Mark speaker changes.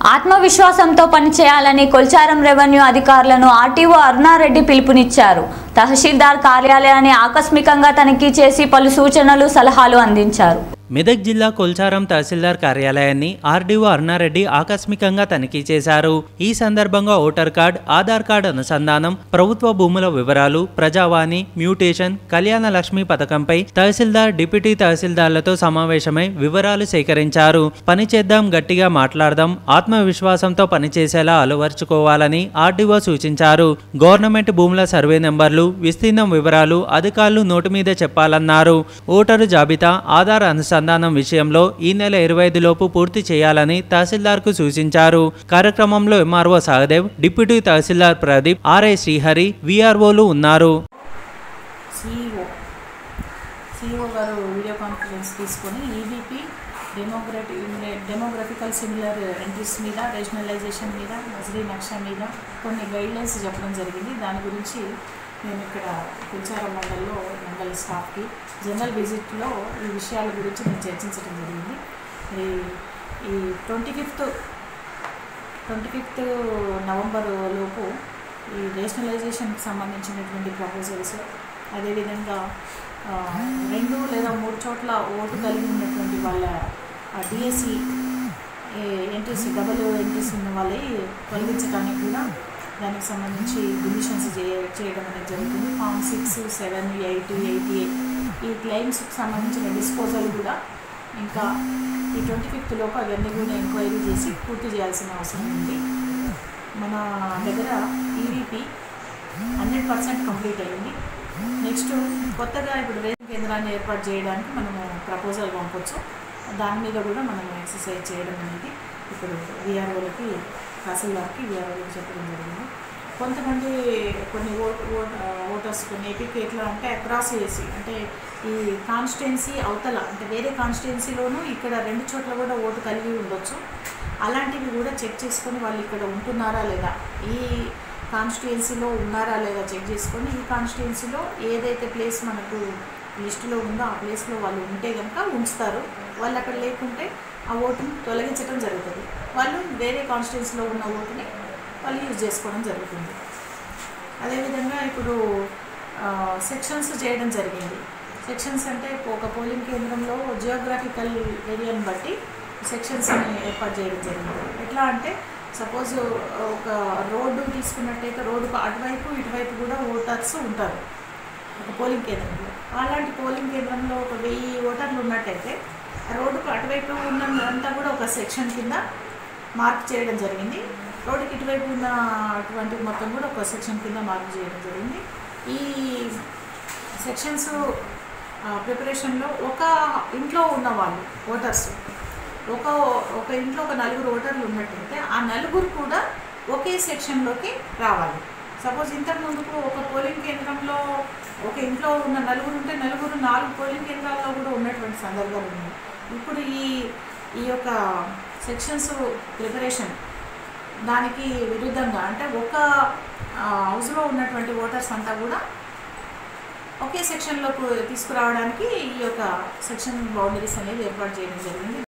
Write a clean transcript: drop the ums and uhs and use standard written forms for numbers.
Speaker 1: ఆత్మవిశ్వాసంతో పనిచేయాలని కొల్చారం రెవెన్యూ అధికారులను ఆర్టీఓ అరుణారెడ్డి పిలుపునిచ్చారు. తహసీల్దార్ కార్యాలయాన్ని ఆకస్మికంగా తనిఖీ చేసి పలు సూచనలు, సలహాలు అందించారు.
Speaker 2: మెదక్ జిల్లా కొల్చారం తహసీల్దార్ కార్యాలయాన్ని ఆర్డీఓ అరుణారెడ్డి ఆకస్మికంగా తనిఖీ చేశారు. ఈ సందర్భంగా ఓటర్ కార్డ్, ఆధార్ కార్డు అనుసంధానం, ప్రభుత్వ భూముల వివరాలు, ప్రజావాణి, మ్యూటేషన్, కళ్యాణ లక్ష్మి పథకంపై తహసీల్దార్, డిప్యూటీ తహసీల్దార్లతో సమావేశమై వివరాలు సేకరించారు. పని చేద్దాం, గట్టిగా మాట్లాడదాం, ఆత్మవిశ్వాసంతో పనిచేసేలా అలవర్చుకోవాలని ఆర్డీఓ సూచించారు. గవర్నమెంట్ భూముల సర్వే నెంబర్లు, విస్తీర్ణం వివరాలు అధికారులు నోటి మీద చెప్పాలన్నారు. ఓటరు జాబితా, ఆధార్ అనుసంధానం విషయంలో ఈ నెల 25 లోపు పూర్తి చేయాలని తహసీల్దార్కు సూచించారు. కార్యక్రమంలో MRO Sahadev, deputy tahsildar Pradeep, RI Srihari, విఆర్ఓలు ఉన్నారు.
Speaker 3: సిఇఓ గారు వీడియో కాన్ఫరెన్స్ తీసుకొని ఈబీపీ డెమోగ్రఫికల్ సిమిలర్ ఎంట్రీస్ మీద, రేషనలైజేషన్ మీద, నజరీ నక్షా మీద కొన్ని గైడ్లైన్స్ చెప్పడం జరిగింది. దాని గురించి మేము ఇక్కడ కొల్చారం మండల స్టాఫ్కి జనరల్ విజిట్లో ఈ విషయాల గురించి మేము చర్చించడం జరిగింది. ఈ 25th నవంబర్ లోపు ఈ రేషనలైజేషన్కి సంబంధించినటువంటి ప్రపోజల్స్, అదేవిధంగా 2 లేదా 3 చోట్ల ఓటు కలిగి ఉన్నటువంటి వాళ్ళ డిఎస్సి ఎంట్రీస్, డబుల్ ఎంట్రీస్ ఉన్న వాళ్ళవి తొలగించడానికి కూడా దానికి సంబంధించి డివిషన్స్ చేయడం అనేది జరుగుతుంది. ఫామ్ 6, 7, 8, 8A ఈ క్లెయిమ్స్కి సంబంధించిన డిస్పోజల్ కూడా ఇంకా ఈ 25th లోపు అవన్నీ కూడా ఎంక్వైరీ చేసి పూర్తి చేయాల్సిన అవసరం ఉంది. మన దగ్గర ఈవీపీ 100% కంప్లీట్ అయ్యింది. నెక్స్ట్ కొత్తగా ఇప్పుడు రేషన్ కేంద్రాన్ని ఏర్పాటు చేయడానికి మనము ప్రపోజల్ పంపొచ్చు. దాని మీద కూడా మనం ఎక్సర్సైజ్ చేయడం అనేది ఇప్పుడు విఆర్ఓలకి, తహసీల్దార్కి, విఆర్ఓలకి చెప్పడం జరిగింది. కొంతమంది కొన్ని ఓటర్స్ కొన్ని ఏపీకి ఎట్లా అంటే అక్రాస్ చేసి, అంటే ఈ కాన్స్టిట్యున్సీ అవతల అంటే వేరే కాన్స్టిట్యున్సీలోనూ ఇక్కడ 2 చోట్ల కూడా ఓటు కలిగి ఉండొచ్చు. అలాంటివి కూడా చెక్ చేసుకొని వాళ్ళు ఇక్కడ ఉంటున్నారా లేదా, ఈ కాన్స్టిట్యున్సీలో ఉన్నారా లేదా చెక్ చేసుకొని ఈ కాన్స్టిట్యున్సీలో ఏదైతే ప్లేస్ మనకు లిస్టులో ఉందో ఆ ప్లేస్లో వాళ్ళు ఉంటే కనుక ఉంచుతారు. వాళ్ళు అక్కడ లేకుంటే ఆ ఓటుని తొలగించడం జరుగుతుంది. వాళ్ళు వేరే కాన్స్టిట్యున్సీలో ఉన్న ఓటుని వాళ్ళు యూజ్ చేసుకోవడం జరుగుతుంది. అదేవిధంగా ఇప్పుడు సెక్షన్స్ చేయడం జరిగింది. సెక్షన్స్ అంటే ఒక పోలింగ్ కేంద్రంలో జియోగ్రాఫికల్ ఏరియాని బట్టి సెక్షన్స్ని ఏర్పాటు చేయడం జరిగింది. ఎట్లా అంటే సపోజ్ ఒక రోడ్డు తీసుకున్నట్టయితే రోడ్డుకు అటువైపు ఇటువైపు కూడా ఓటర్స్ ఉంటారు ఒక పోలింగ్ కేంద్రంలో. అలాంటి పోలింగ్ కేంద్రంలో ఒక 1000 ఓటర్లు ఉన్నట్టయితే రోడ్డుకు అటువైపు ఉన్నదంతా కూడా ఒక సెక్షన్ కింద మార్క్ చేయడం జరిగింది. రోడ్డుకి ఇటువైపు ఉన్న అటువంటి మొత్తం కూడా ఒక సెక్షన్ కింద మార్క్ చేయడం జరిగింది. ఈ సెక్షన్స్ ప్రిపరేషన్లో ఒక ఇంట్లో ఉన్న వాళ్ళు ఓటర్స్ ఒక ఇంట్లో ఒక 4 ఓటర్లు ఉన్నట్టయితే ఆ 4 కూడా ఒకే సెక్షన్లోకి రావాలి. సపోజ్ ఇంతకుముందుకు ఒక పోలింగ్ కేంద్రంలో ఒక ఇంట్లో ఉన్న 4 ఉంటే 4 పోలింగ్ కేంద్రాల్లో కూడా ఉన్నటువంటి సందర్భాలు ఉన్నాయి. ఇప్పుడు ఈ యొక్క సెక్షన్స్ ప్రిపరేషన్ దానికి విరుద్ధంగా అంటే ఒక హౌస్లో ఉన్నటువంటి ఓటర్స్ అంతా కూడా ఒకే సెక్షన్లోకి తీసుకురావడానికి ఈ యొక్క సెక్షన్ బౌండరీస్ అనేది ఏర్పాటు చేయడం జరిగింది.